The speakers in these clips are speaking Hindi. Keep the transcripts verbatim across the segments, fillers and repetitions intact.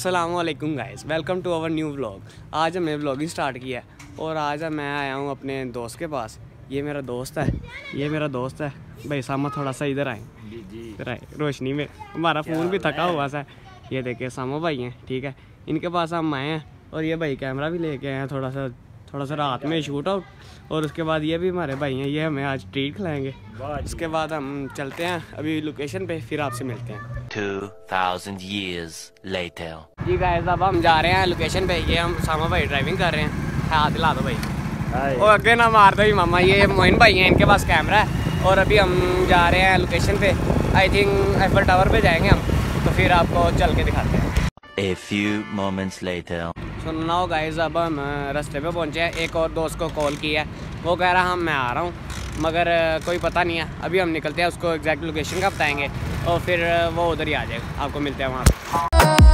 अस्सलामुअलैकुम guys, welcome to our new vlog. आज हमने व्लॉगिंग स्टार्ट किया है और आज मैं आया हूँ अपने दोस्त के पास। ये मेरा दोस्त है, ये मेरा दोस्त है भाई। सामा थोड़ा सा इधर आए, इधर आए रोशनी में। हमारा फ़ोन भी थका हुआ सा। ये देखिए सामा भाई हैं, ठीक है। इनके पास हम आए हैं और ये भाई कैमरा भी लेके आए हैं, थोड़ा सा थोड़ा सा रात में शूट आउट। और उसके बाद ये भी हमारे भाई हैं, ये हमें आज ट्रीट खिलाएंगे। उसके बाद हम चलते हैं अभी लोकेशन पे, फिर आपसे मिलते हैं। two thousand years later. जी गाइस, अब हम जा रहे हैं लोकेशन पे। ये हम सामा भाई ड्राइविंग कर रहे हैं। हाथ दिला दो भाई, और अगे ना मार दो ही मामा। ये मोइन भाई हैं, इनके पास कैमरा है। और अभी हम जा रहे हैं लोकेशन पे। आई थिंक एफएल टावर पे जाएंगे हम, तो फिर आपको चल के दिखाते हैं। A few moments later. So now guys, अब हम रास्ते पे पहुंचे हैं। एक और दोस्त को कॉल किया है, वो कह रहा हम मैं आ रहा हूँ, मगर कोई पता नहीं है। अभी हम निकलते हैं, उसको एग्जैक्ट लोकेशन का बताएंगे और फिर वो उधर ही आ जाएगा। आपको मिलते हैं वहाँ पे।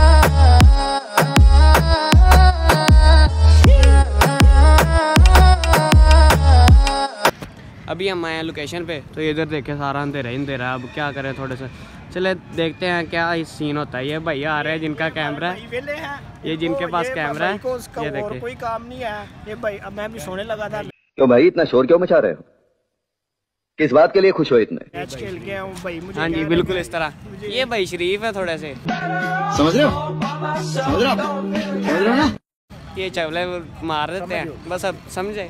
अभी हम आए हैं लोकेशन पे, तो इधर देखे सारा अंधेरा ही अंधेरा। अब क्या करें, थोड़े से चले देखते हैं क्या सीन होता है। ये भैया आ रहे हैं जिनका कैमरा है, ये जिनके पास कैमरा है। ये देखिए, कोई काम नहीं है ये भाई। अब मैं भी सोने लगा था। क्यों भाई इतना शोर क्यों मचा रहे हो? किस बात के लिए खुश हो इतने? मैच खेल के आऊं भाई, मुझे हाँ जी बिल्कुल इस तरह। ये भाई शरीफ है थोड़े से, समझ रहे हो? समझ रहे हो? समझ रहे हो ना? ये चवले मार देते हैं बस, अब समझे।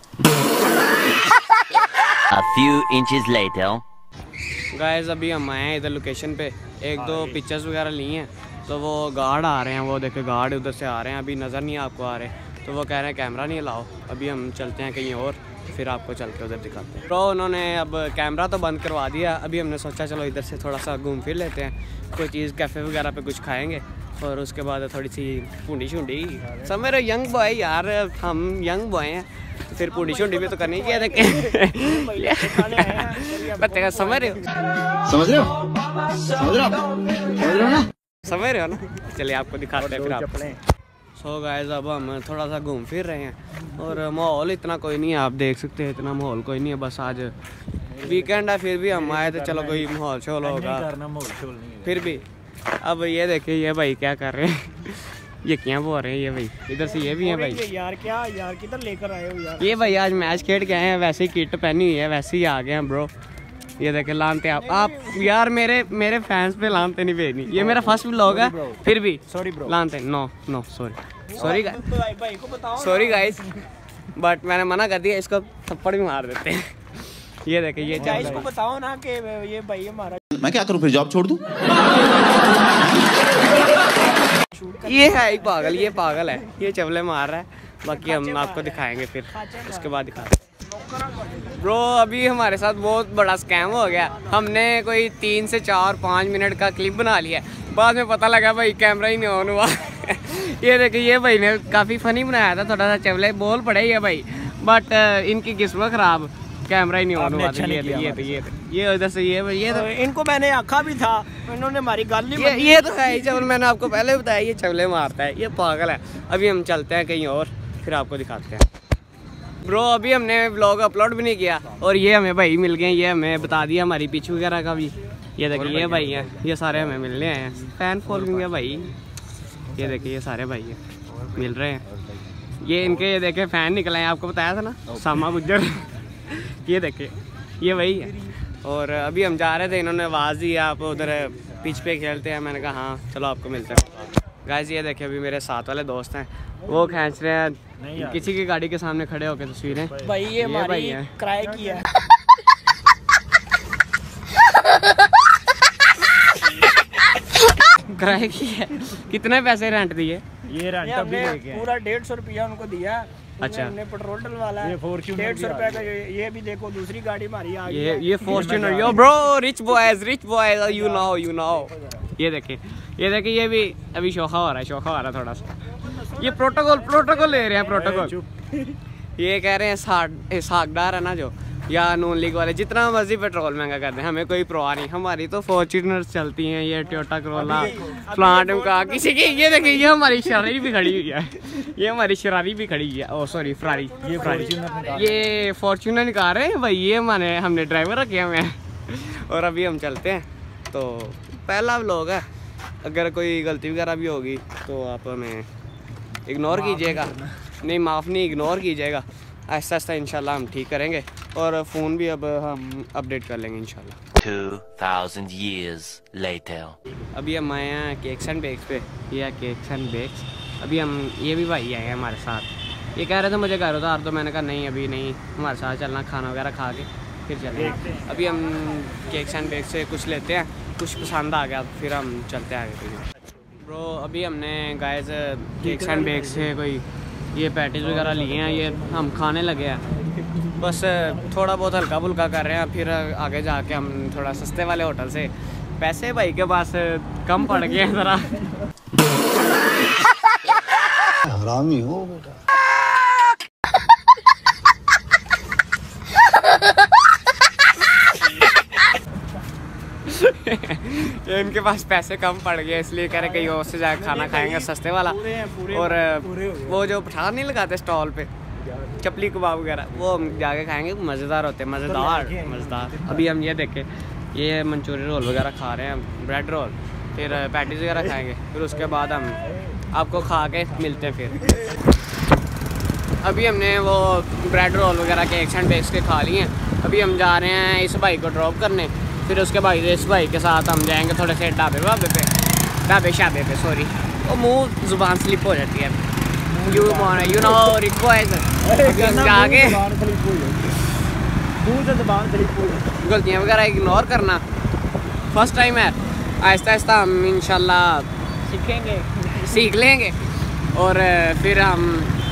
A few inches later. Guys, अभी हम आए हैं इधर लोकेशन पे। एक दो पिक्चर्स वगैरह ली हैं, तो वो गार्ड आ रहे हैं। वो देखे गार्ड उधर से आ रहे हैं, अभी नज़र नहीं आपको आ रहे, तो वो कह रहे हैं कैमरा नहीं लाओ। अभी हम चलते हैं कहीं और, फिर आपको चल के उधर दिखाते हैं। तो उन्होंने अब कैमरा तो बंद करवा दिया। अभी हमने सोचा चलो इधर से थोड़ा सा घूम फिर लेते हैं, कोई चीज़ कैफ़े वगैरह पे कुछ खाएंगे और उसके बाद थोड़ी सी पूंडी शूंडी। सब मेरे यंग बॉय यार, हम यंग बॉय हैं, तो फिर पूंडी शूंडी भी तो करनी चाहिए। देखे बच्चे का समझ रहे हो? समझ रहे हो? समझ रहे हो? समझ रहे हो ना? समझ रहे हो ना? चलिए आपको दिखाते हैं फिर आप। सो गाइस, अब हम थोड़ा सा घूम फिर रहे हैं और माहौल इतना कोई नहीं है, आप देख सकते हैं इतना माहौल कोई नहीं है। बस आज वीकेंड है, फिर भी हम आए थे, चलो कोई माहौल शोल होगा। फिर भी अब ये देखिए, ये भाई क्या कर रहे हैं, ये क्या बोल रहे हैं ये भाई। इधर से ये भी हैं भाई। यार क्या यार, किधर लेकर आए हो यार? ये भाई आज मैच खेल के आए हैं, वैसे ही किट पहनी हुई है, वैसे ही आ गए हैं ब्रो। ये देखे लानते आप आप यार, मेरे मेरे फैंस पे लानते नहीं भेजनी। ये मेरा फर्स्ट व्लॉग है, फिर भी सॉरी ब्रो, लानते नो नो सॉरी सॉरी भाई को बताओ, सॉरी गाइस, बट मैंने मना कर दिया। इसको थप्पड़ भी मार देते हैं। ये देखे, ये गाइस को बताओ ना कि ये भाई हमारा। मैं क्या करूं फिर, जॉब छोड़ दूं? ये है ही पागल, ये पागल है, ये चवले मार रहा है। बाकी हम आपको दिखाएंगे फिर, उसके बाद दिखाते हैं। ब्रो अभी हमारे साथ बहुत बड़ा स्कैम हो गया। हमने कोई तीन से चार पाँच मिनट का क्लिप बना लिया, बाद में पता लगा भाई कैमरा ही नहीं ऑन हुआ। ये देखिए, ये भाई ने काफ़ी फनी बनाया था, थोड़ा सा चवले बोल पड़े ये भाई, बट इनकी किस्मत ख़राब, कैमरा ही नहीं ऑन हुआ। ये ये ये ये उधर से ये ये तो इनको मैंने आखा भी था, इन्होंने हमारी गाल नहीं ये, ये तो है ही चवल। मैंने आपको पहले बताया ये चवले मारता है, ये पागल है। अभी हम चलते हैं कहीं और, फिर आपको दिखाते हैं। ब्रो अभी हमने व्लॉग अपलोड भी नहीं किया और ये हमें भाई मिल गए। ये हमें बता दिया हमारी पीछू वगैरह का भी। ये देखिए, ये भाई हैं, ये सारे हमें मिलने आए हैं। फैन फॉलोइंग है भाई। ये देखिए, ये सारे भाई हैं, मिल रहे हैं। ये इनके ये देखे फैन निकले हैं, आपको बताया था ना, सामा गुज्जर। ये देखिए, ये वही है। और अभी हम जा रहे थे, इन्होंने आवाज़ दी आप उधर पिच पे खेलते हैं। मैंने कहा हाँ चलो आपको मिलते हैं। गाइस ये देखिए, अभी मेरे साथ वाले दोस्त हैं, वो खींच रहे हैं किसी की गाड़ी के सामने खड़े होकर तस्वीरें। भाई ये हमारी किराए की है। किराए की है? कितने पैसे रेंट दिए? ये रेंट अभी लेके पूरा डेढ़ सौ रुपया उनको दिया। अच्छा, हमने पेट्रोल डलवाला है, डेढ़ सौ रुपया का। ये भी देखो, दूसरी गाड़ी हमारी आ गई। ये ये Fortuner. Yo bro, rich boys rich boys, you know you know. ये देखिए, ये देखिए, ये भी अभी शोखा हो रहा है, शोखा हो रहा है थोड़ा सा। ये प्रोटोकॉल प्रोटोकॉल ले रहे हैं, प्रोटोकॉल। ये कह रहे हैं साग सागदार है ना जो, या नून लीग वाले, जितना मर्जी पेट्रोल महंगा कर दें, हमें कोई परवाह नहीं। हमारी तो फॉर्च्यूनर चलती हैं, ये टोयोटा करोला प्लांट का किसी की। ये देखिए, ये हमारी शरारी भी खड़ी हुई है, ये हमारी शरारी भी खड़ी हुई है। ओ सॉरी, फरारी, ये फरारी, ये फॉर्च्यूनर निकाल रहे हैं भाई। ये माने हमने ड्राइवर रखे हुए हैं। और अभी हम चलते हैं, तो पहला व्लॉग है अगर कोई गलती वगैरह भी होगी तो आप हमें इग्नोर कीजिएगा। नहीं, माफ़ नहीं, इग्नोर कीजिएगा। आहिस्ता आहिस्ता इंशाल्लाह हम ठीक करेंगे और फ़ोन भी अब हम अपडेट कर लेंगे इंशाल्लाह। Two thousand years later. अभी हम आए हैं केक्स एंड बेक्स पे। ये है केक्स एंड बेक्स। अभी हम ये भी भाई आए हैं हमारे साथ। ये कह रहे थे मुझे घर उतार, तो मैंने कहा नहीं अभी नहीं, हमारे साथ चलना, खाना वगैरह खा के फिर चलेंगे। अभी हम केक्स एंड बेक्स से कुछ लेते हैं, कुछ पसंद आ गया फिर हम चलते हैं आगे। ब्रो अभी हमने गाइस केक्स एंड बेक्स से कोई ये पैटीज वगैरह लिए हैं, ये हम खाने लगे हैं। बस थोड़ा बहुत हल्का फुल्का कर रहे हैं, फिर आगे जाके हम थोड़ा सस्ते वाले होटल से, पैसे भाई के पास कम पड़ गए हैं ज़रा। हरामी हो बेटा। ये इनके पास पैसे कम पड़ गए, इसलिए कह रहे कहीं और से जाकर खाना खाएंगे सस्ते वाला। और वो जो पठान नहीं लगाते स्टॉल पे चपली कबाब वगैरह, वो हम जाके खाएंगे, मज़ेदार होते हैं, मज़ेदार मज़ेदार। अभी हम ये देखें, ये मंचूरियन रोल वगैरह खा रहे हैं, ब्रेड रोल, फिर पैटीज वगैरह खाएंगे, फिर उसके बाद हम आपको खा के मिलते हैं। फिर अभी हमने वो ब्रेड रोल वगैरह के एक्स एंड बेक्स के खा लिए हैं। अभी हम जा रहे हैं इस भाई को ड्रॉप करने, फिर उसके बाद इस भाई के साथ हम जाएंगे थोड़े से ढाबे वाबे पे, ढाबे शाबे पे, सॉरी वो मुंह जुबान स्लिप हो जाती है। यू यू नो रिक्वाइज जाके गलतियाँ वगैरह इग्नोर करना, फर्स्ट टाइम है। आहिस्ता आहिस्ता हम इंशाल्लाह सीखेंगे, सीख लेंगे और फिर हम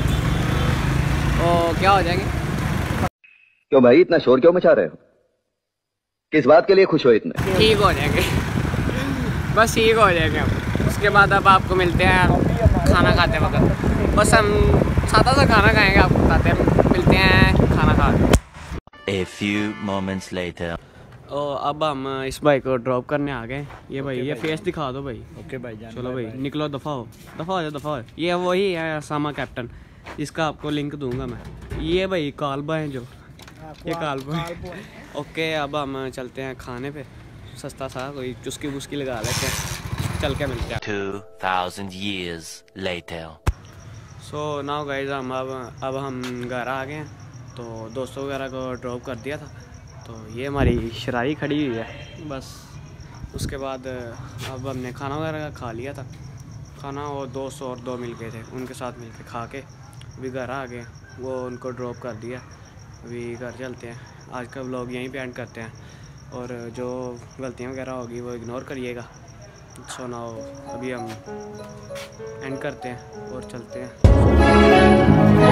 वो क्या हो जाएंगे। क्यों भाई इतना शोर क्यों मचा रहे हो? किस बात के लिए खुश हो इतने? ठीक हो जाएंगे, बस ठीक हो जाएंगे हम। उसके बाद अब आपको मिलते हैं खाना खाते वक्त, बस हम सादा सा खाना खाएंगे, आपको बताते हैं, मिलते हैं खाना खा के। A few moments later. और अब हम इस भाई को ड्रॉप करने आ गए। ये भाई ये फेस दिखा दो भाई। ओके भाई जान, चलो भाई निकलो, दफ़ा हो दफ़ा हो जाओ दफ़ा हो। ये वही है असामा कैप्टन, इसका आपको लिंक दूंगा मैं। ये भाई कालबा है जो, ये कालबा है। ओके अब हम चलते हैं खाने पे, सस्ता सा कोई चुस्की वुस्की लगा लेते हैं, चल के मिलते हैं। Two thousand years later. So now guys हम अब अब हम घर आ गए हैं, तो दोस्तों वगैरह को ड्रॉप कर दिया था, तो ये हमारी शरारी खड़ी हुई है बस। उसके बाद अब हमने खाना वगैरह खा लिया था, खाना और दोस्त और दो मिल गए थे, उनके साथ मिल के खा के अभी घर आ गए, वो उनको ड्रॉप कर दिया। अभी घर चलते हैं, आज का व्लॉग यहीं पे एंड करते हैं, और जो गलतियाँ वगैरह होगी वो इग्नोर करिएगा। सो नाउ अभी हम एंड करते हैं और चलते हैं।